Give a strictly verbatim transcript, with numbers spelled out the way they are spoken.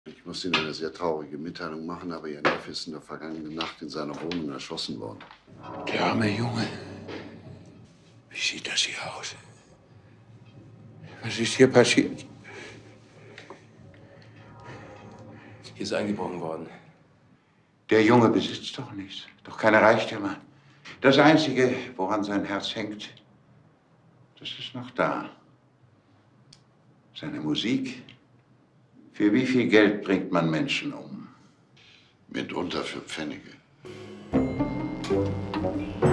Ich muss Ihnen eine sehr traurige Mitteilung machen, aber Ihr Neffe ist in der vergangenen Nacht in seiner Wohnung erschossen worden. Der arme Junge. Wie sieht das hier aus? Was ist hier passiert? Hier ist eingebrochen worden. Der Junge besitzt doch nichts. Doch keine Reichtümer. Das Einzige, woran sein Herz hängt, das ist noch da. Seine Musik. Für wie viel Geld bringt man Menschen um? Mitunter für Pfennige.